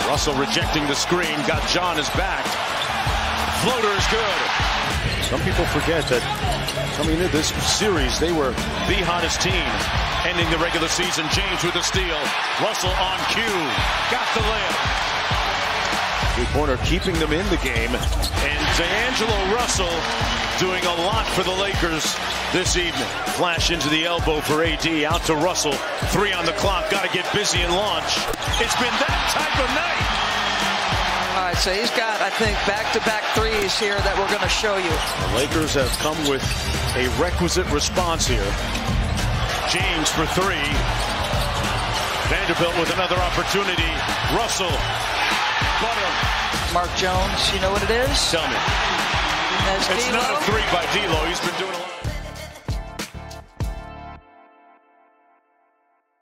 Russell rejecting the screen, got John his back. Floater is good. Some people forget that coming into this series, they were the hottest team. Ending the regular season, James with a steal. Russell on cue, got the layup. Three-pointer keeping them in the game. And D'Angelo Russell doing a lot for the Lakers this evening. Flash into the elbow for AD, out to Russell. 3 on the clock, got to get busy and launch. It's been that type of night. All right, so he's got, I think, back-to-back threes here that we're going to show you. The Lakers have come with a requisite response here. James for 3. Vanderbilt with another opportunity. Russell. Butter. Mark Jones, you know what it is? Tell me. That's It's D'Lo. not a 3 by D'Lo. He's been doing a lot.